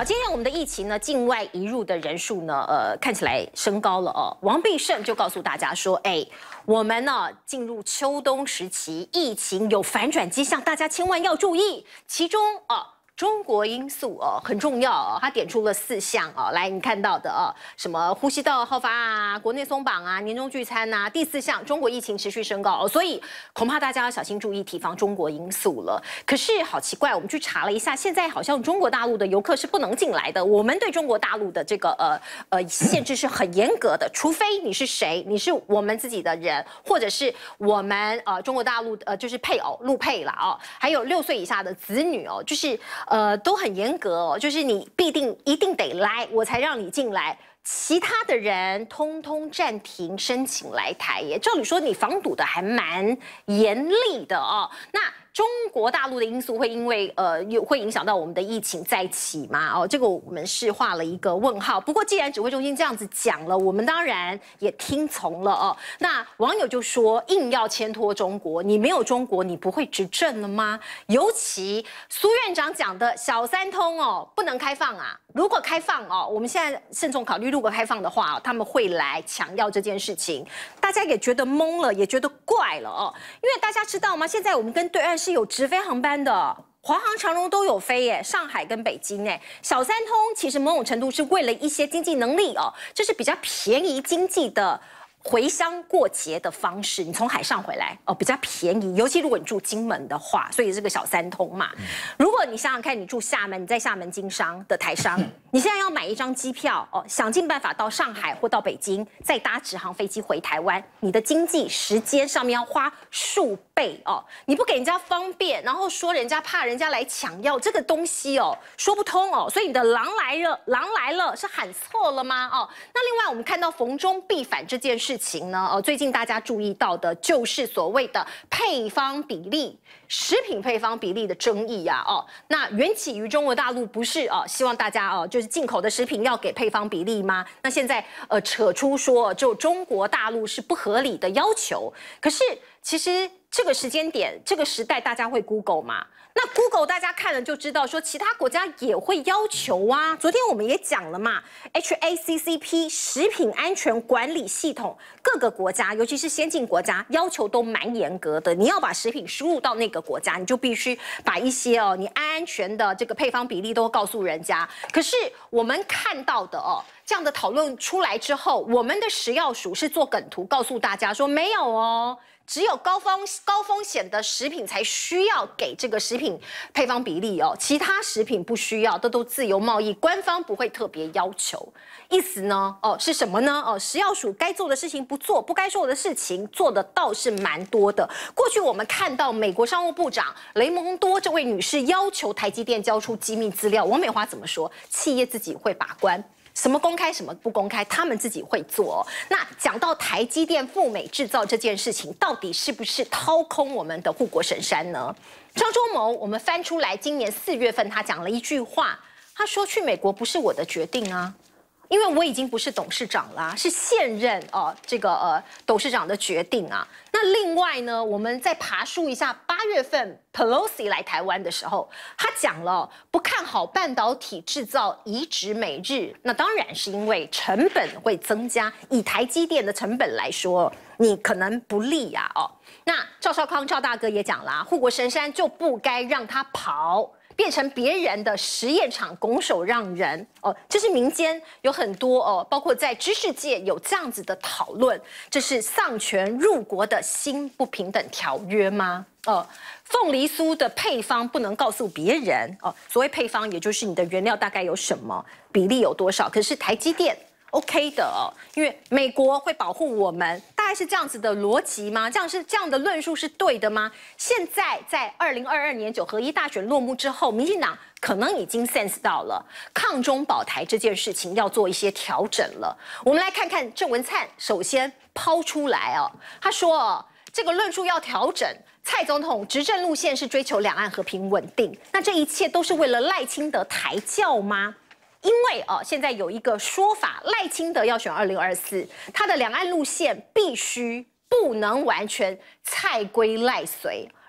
今天我们的疫情呢，境外移入的人数呢，看起来升高了哦。王必胜就告诉大家说，我们呢进入秋冬时期，疫情有反转迹象，大家千万要注意。其中中国因素很重要哦，他点出了4项哦，来你看到的什么呼吸道好发啊，国内松绑啊，年终聚餐啊，第4项中国疫情持续升高哦，所以恐怕大家要小心注意提防中国因素了。可是好奇怪，我们去查了一下，现在好像中国大陆的游客是不能进来的，我们对中国大陆的这个限制是很严格的，除非你是谁，你是我们自己的人，或者是我们中国大陆就是配偶陆配啦哦，还有6岁以下的子女哦，就是都很严格哦，就是你一定得来，我才让你进来。其他的人通通暂停申请来台耶。照理说你防堵的还蛮严厉的哦。那中国大陆的因素会因为会影响到我们的疫情再起吗？哦，这个我们是画了一个问号。不过既然指挥中心这样子讲了，我们当然也听从了哦。那网友就说，硬要牵拖中国，你没有中国，你不会执政了吗？尤其苏院长讲的小三通哦，不能开放啊。如果开放哦，我们现在慎重考虑，如果开放的话，他们会来强调这件事情，大家也觉得懵了，也觉得怪了哦。因为大家知道吗？现在我们跟对岸是有直飞航班的，华航、长荣都有飞耶，上海跟北京哎。小三通其实某种程度是为了一些经济能力哦，就是比较便宜经济的回乡过节的方式，你从海上回来比较便宜，尤其如果你住金门的话，所以这个小三通嘛。如果你想想看，你住厦门，你在厦门经商的台商，你现在要买一张机票想尽办法到上海或到北京，再搭直航飞机回台湾，你的经济时间上面要花数倍哦。你不给人家方便，然后说人家怕人家来抢要这个东西说不通哦。所以你的狼来了是喊错了吗？那另外我们看到逢中必反这件事情呢，最近大家注意到的就是所谓的配方比例、食品配方比例的争议啊，那缘起于中国大陆不是希望大家就是进口的食品要给配方比例吗？那现在扯出说就中国大陆是不合理的要求，可是其实这个时间点、这个时代，大家会 Google 吗？那 Google 大家看了就知道，说其他国家也会要求啊。昨天我们也讲了嘛 ，HACCP 食品安全管理系统，各个国家，尤其是先进国家，要求都蛮严格的。你要把食品输入到那个国家，你就必须把一些你安全的这个配方比例都告诉人家。可是我们看到的这样的讨论出来之后，我们的食药署是做梗图告诉大家说没有只有高风险的食品才需要给这个食品配方比例其他食品不需要，都自由贸易，官方不会特别要求。意思呢是什么呢？食药署该做的事情不做，不该做的事情做的倒是蛮多的。过去我们看到美国商务部长雷蒙多这位女士要求台积电交出机密资料，王美花怎么说？企业自己会把关。什么公开什么不公开，他们自己会做那讲到台积电赴美制造这件事情，到底是不是掏空我们的护国神山呢？张忠谋，我们翻出来，今年4月份他讲了一句话，他说去美国不是我的决定啊。因为我已经不是董事长啦，是现任这个董事长的决定啊。那另外呢，我们再爬梳一下8月份 Pelosi 来台湾的时候，他讲了不看好半导体制造移植美日，那当然是因为成本会增加，以台积电的成本来说，你可能不利呀那赵少康赵大哥也讲啦，护国神山就不该让他跑。变成别人的实验场，拱手让人这是民间有很多包括在知识界有这样子的讨论，这是丧权入国的新不平等条约吗？凤梨酥的配方不能告诉别人所谓配方，也就是你的原料大概有什么比例有多少，可是台积电OK 的因为美国会保护我们，大概是这样子的逻辑吗？这样的论述是对的吗？现在在2022年9合1大选落幕之后，民进党可能已经 sense 到了抗中保台这件事情要做一些调整了。我们来看看郑文灿首先抛出来他说这个论述要调整。蔡总统执政路线是追求两岸和平稳定，那这一切都是为了赖清德抬轿吗？因为现在有一个说法，赖清德要选2024，他的两岸路线必须不能完全蔡归赖随，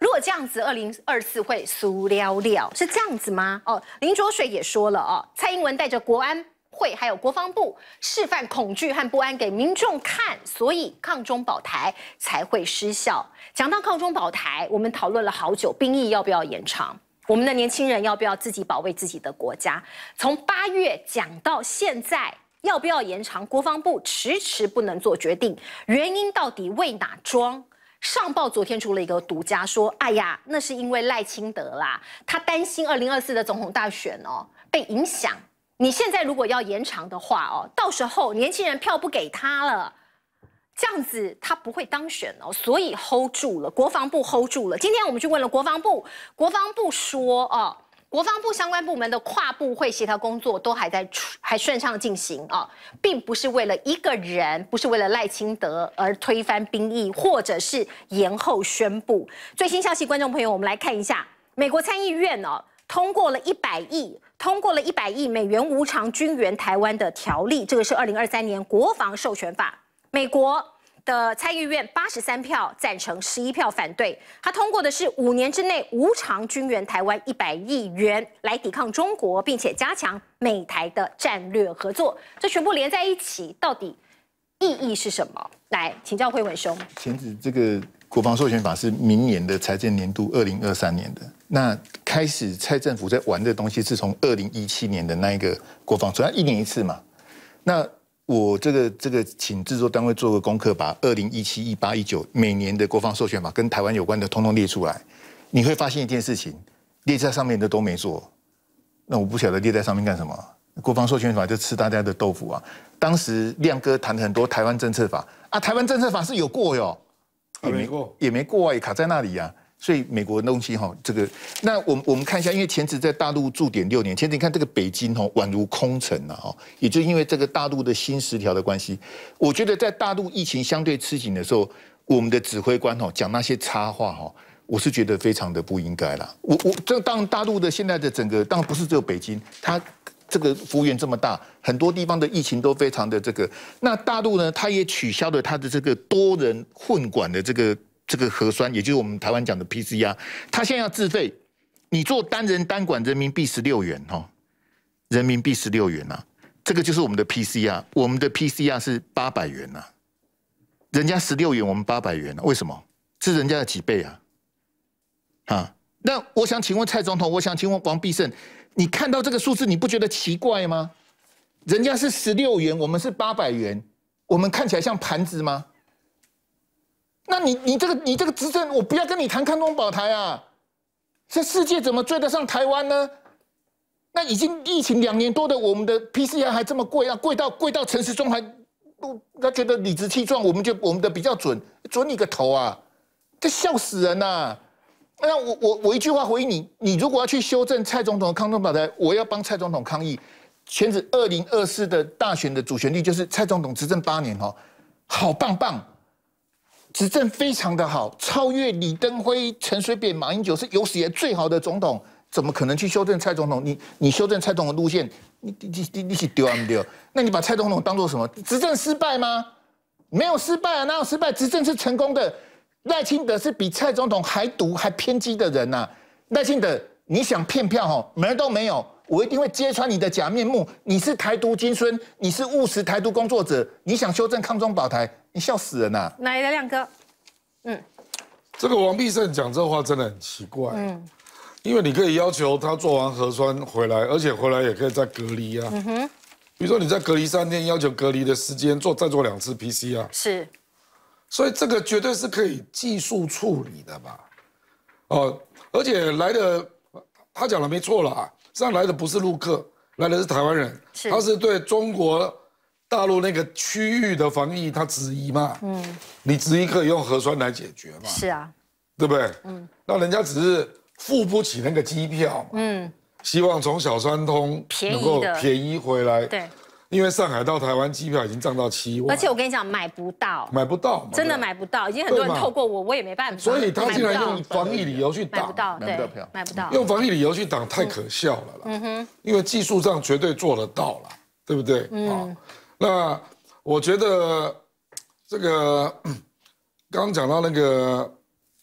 如果这样子，2024会输了了，是这样子吗？哦，林卓水也说了哦，蔡英文带着国安会还有国防部示范恐惧和不安给民众看，所以抗中保台才会失效。讲到抗中保台，我们讨论了好久，兵役要不要延长？我们的年轻人要不要自己保卫自己的国家？从8月讲到现在，要不要延长？国防部迟迟不能做决定，原因到底为哪桩？上报昨天出了一个独家说，哎呀，那是因为赖清德啦，他担心2024的总统大选哦被影响。你现在如果要延长的话哦，到时候年轻人票不给他了，这样子他不会当选哦，所以 hold 住了，国防部 hold 住了。今天我们去问了国防部，国防部说哦，国防部相关部门的跨部会协调工作都还顺畅进行啊，并不是为了一个人，不是为了赖清德而推翻兵役，或者是延后宣布。最新消息，观众朋友，我们来看一下，美国参议院哦通过了100亿美元无偿军援台湾的条例，这个是2023年国防授权法。美国的参议院83票赞成，11票反对。它通过的是5年之内无偿军援台湾100亿元，来抵抗中国，并且加强美台的战略合作。这全部连在一起，到底意义是什么？来，请教慧文兄。 前指这个国防授权法是明年的财政年度2023年的，那开始蔡政府在玩的东西是从2017年的那一个国防，主要1年1次嘛。那我这个请制作单位做个功课，把2017、18、19每年的国防授权法跟台湾有关的通通列出来，你会发现一件事情，列在上面的都没做。那我不晓得列在上面干什么。国防授权法就吃大家的豆腐啊！当时亮哥谈很多台湾政策法啊，台湾政策法是有过哟，也没过啊，也卡在那里啊。所以美国的东西哈，这个那我们看一下，因为前指在大陆驻点6年，前指你看这个北京哈宛如空城啊哈，也就因为这个大陆的新10条的关系，我觉得在大陆疫情相对吃紧的时候，我们的指挥官哈讲那些插话哈，我是觉得非常的不应该啦。这当然大陆的现在的整个当然不是只有北京，它这个幅员这么大，很多地方的疫情都非常的这个。那大陆呢，它也取消了它的这个多人混管的这个核酸，也就是我们台湾讲的 PCR， 它现在要自费，你做单人单管人民币16元哈，人民币16元呐，这个就是我们的 PCR， 我们的 PCR 是800元呐，人家16元，我们800元，为什么？是人家的几倍啊？啊，那我想请问蔡总统，我想请问王必胜，你看到这个数字，你不觉得奇怪吗？人家是16元，我们是800元，我们看起来像盘子吗？那你这个执政，我不要跟你谈抗中保台啊！这世界怎么追得上台湾呢？那已经疫情2年多的我们的 PCR 还这么贵啊，贵到陈时中还他觉得理直气壮，我们的比较准你个头啊！这笑死人呐、啊！那我一句话回应你，你如果要去修正蔡总统的抗中保台，我要帮蔡总统抗议。全指2024的大选的主旋律就是蔡总统执政8年哦，好棒棒。执政非常的好，超越李登辉、陈水扁、马英九，是有史以来最好的总统，怎么可能去修正蔡总统？你修正蔡总统的路线，你是丢啊不丢？那你把蔡总统当做什么？执政失败吗？没有失败啊，哪有失败？执政是成功的。赖清德是比蔡总统还毒还偏激的人呐、啊！赖清德，你想骗票哈，门都没有，我一定会揭穿你的假面目。你是台独金孙，你是务实台独工作者，你想修正抗中保台？你笑死人呐、啊！ 来，亮哥， 这个王必胜讲这话真的很奇怪，因为你可以要求他做完核酸回来，而且回来也可以再隔离啊。比如说你在隔离3天，要求隔离的时间再做2次 PCR， 是， 所以这个绝对是可以技术处理的吧？哦，而且来的他讲的没错啦，实际上来的不是陆客，来的是台湾人，他是对中国大陆那个区域的防疫，他质疑嘛，你质疑可以用核酸来解决嘛， 是啊， 对不对？那人家只是付不起那个机票嘛，希望从小三通能够便宜回来， 对， 因为上海到台湾机票已经涨到7万， 而且我跟你讲，买不到，真的买不到，已经很多人透过我也没办法， 所以他竟然用防疫理由去挡， 买不到，对，买不到， 用防疫理由去挡太可笑了啦，因为技术上绝对做得到啦，对不对？那我觉得这个刚刚讲到那个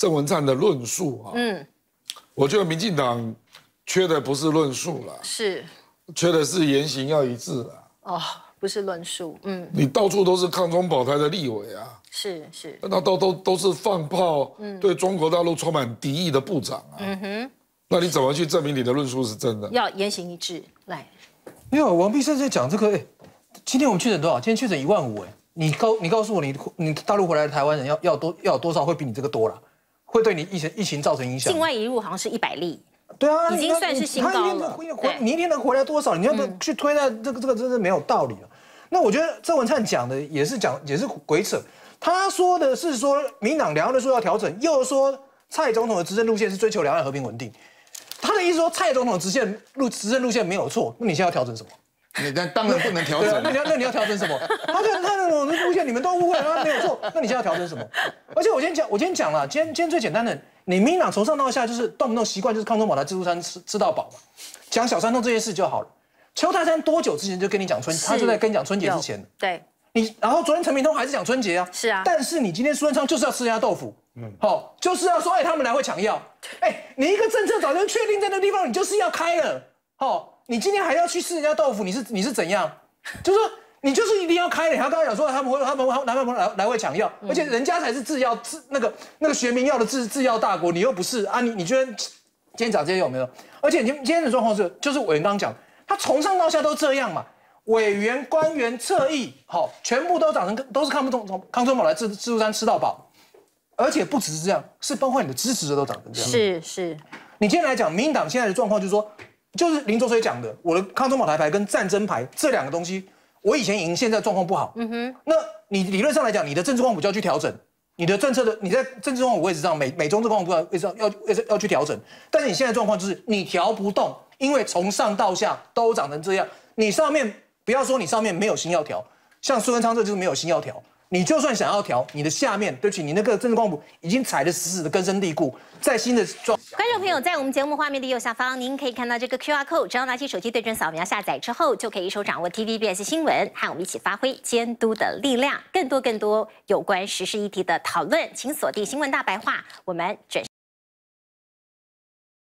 郑文灿的论述啊，我觉得民进党缺的不是论述啦， 是缺的是言行要一致啦。 哦，不是论述， 你到处都是抗中保台的立委啊， 是， 那都是放炮，对中国大陆充满敌意的部长啊，那你怎么去证明你的论述是真的？ 要言行一致，来。 没有，王必胜在讲这个，今天我们确诊多少？今天确诊15000，你告诉我，你大陆回来的台湾人要有多少会比你这个多了？会对你疫情造成影响？ 境外移入好像是100例， 对啊， 已经算是新高了。 你一天能回来多少？你要不去推到这个真是没有道理了。那我觉得郑文灿讲的也是鬼扯，他说的是说民进党两岸论述要调整，又说蔡总统的执政路线是追求两岸和平稳定。他的意思说蔡总统的执政路线没有错，那你现在要调整什么？ 你当然不能调整。 那你要调整什么？他那种路线你们都误会了，他没有错，那你现在要调整什么？而且我今天讲了，今天最简单的，你民进党从上到下就是动不动习惯就是抗中保台自助餐吃到饱嘛，讲小三通这件事就好了。邱泰山多久之前就跟你讲他就在跟你讲春节之前。 对。 然后昨天陈明通还是讲春节啊。 是啊。 但是你今天苏贞昌就是要吃人家豆腐。就是要说，他们来会抢药，你一个政策早就确定在那个地方，你就是要开了，你今天还要去吃人家豆腐，你是怎样？就是说你就是一定要开了。他刚刚讲说他们来会抢药，而且人家才是制药那个学名药的制药大国，你又不是啊？你觉得今天讲这些有没有？而且今天的状况就是委员刚刚讲，他从上到下都这样嘛，委员、官员、侧翼，全部都是抗中保台自助餐吃到饱。而且不只是这样，是包括你的支持者都长成这样。 是，你今天来讲，民进党现在的状况就是说，就是林卓水讲的，我的抗中保台牌跟战争牌这两个东西，我以前赢，现在状况不好。那你理论上来讲，你的政治光谱就要去调整，你的政策的你在政治光谱位置上，美中这光谱位置上要去调整。但是你现在状况就是你调不动，因为从上到下都长成这样，你上面不要说你上面没有心要调，像苏贞昌这就是没有心要调。你就算想要调，你的下面，对不起，你那个政治光谱已经踩得死死的，根深蒂固。在新的观众朋友，在我们节目画面的右下方，您可以看到这个 QR code， 只要拿起手机对准扫描下载之后，就可以一手掌握 TVBS 新闻，和我们一起发挥监督的力量。更多有关时事议题的讨论，请锁定新闻大白话，我们准。